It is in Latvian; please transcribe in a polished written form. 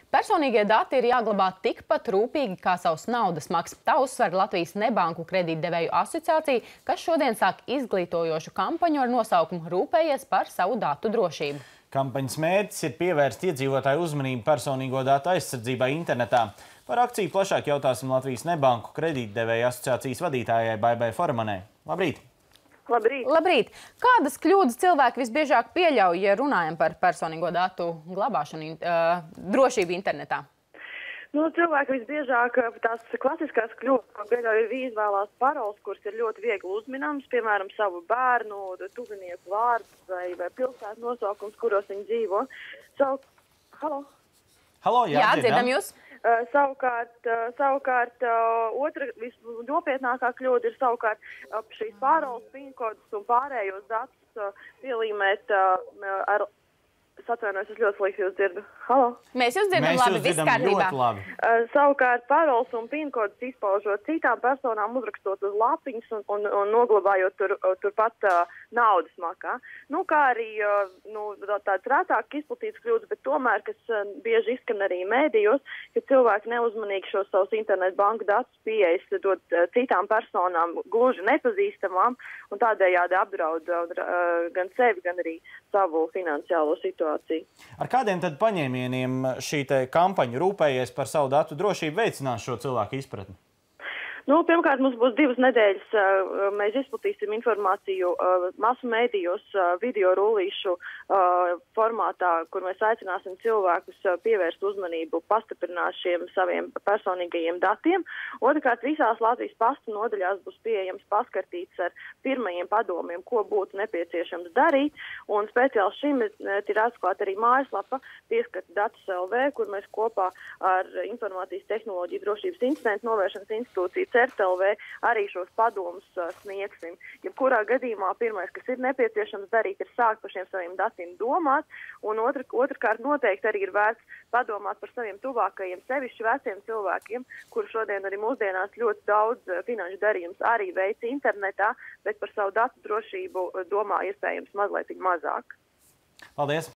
Personīgie dati ir jāglabā tikpat rūpīgi kā savs naudas maks. Tā uzsver Latvijas nebanku kredītdevēju asociācija, kas šodien sāk izglītojošu kampaņu ar nosaukumu "Rūpējies par savu datu drošību". Kampaņas mērķis ir pievērst iedzīvotāju uzmanību personīgo datu aizsardzībai internetā. Par akciju plašāk jautāsim Latvijas nebanku kredītdevēju asociācijas vadītājai Baibai Foremanai. Labrīt! Labrīt! Labrīt! Kādas kļūdas cilvēki visbiežāk pieļauj, ja runājam par personīgo datu glabāšanu, drošību internetā? Cilvēki visbiežāk tās klasiskās kļūdas, ko pieļauj, ir izvēlās paroles, kuras ir ļoti viegli uzminamas, piemēram, savu bērnu, tuvinieku vārdus vai pilsētu nosaukums, kuros viņi dzīvo. Halo, jā, dzirdam jūs. Savukārt, otra visnopietnākā kļūda ir savukārt šīs paroles, pinkodus un pārējos datus pielīmēt ar... Es atvainojos, es ļoti slikti jūs dzirdu. Halo? Mēs jūs dzirdam labi, viss kārtībā. Savukārt paroles un pinkodus izpaužot citām personām, uzrakstot uz lapiņas un noglabājot turpat naudas makā. Kā arī tāds rētāk izplatīts kļūdas, bet tomēr, kas bieži izskan arī mēdījos, ka cilvēki neuzmanīgi šos savus internetu banku datus pieejas dod citām personām gluži nepazīstamām un tādējādi apdraud gan sevi, gan arī savu finansiālo situāciju. Ar kādiem tad paņēmieniem šī kampaņa "Rūpējies par savu datu drošību" veicinās šo cilvēku izpratni? Pirmkārt, mums būs 2 nedēļas. Mēs izplatīsim informāciju masu mēdījos, video rullīšu formātā, kur mēs aicināsim cilvēkus pievērst uzmanību, pastiprināt šiem saviem personīgajiem datiem. Otrkārt, visās Latvijas pasta nodaļās būs pieejams paskartīts ar pirmajiem padomiem, ko būtu nepieciešams darīt. Un speciāli šim ir atklāta arī mājaslapa Pieskata datus LV, kur mēs kopā ar Informācijas tehnoloģiju drošības incidentu novēršanas institūciju CERT-LV arī šos padomus sniegsim. Jebkurā gadījumā pirmais, kas ir nepieciešams darīt, ir sākt par šiem saviem datiem domāt, un otrkārt noteikti arī ir vērts padomāt par saviem tuvākajiem, sevišķi veciem cilvēkiem, kuru šodien arī mūsdienās ļoti daudz finanšu darījums arī veic internetā, bet par savu datu drošību domā iespējams mazliet mazāk. Paldies!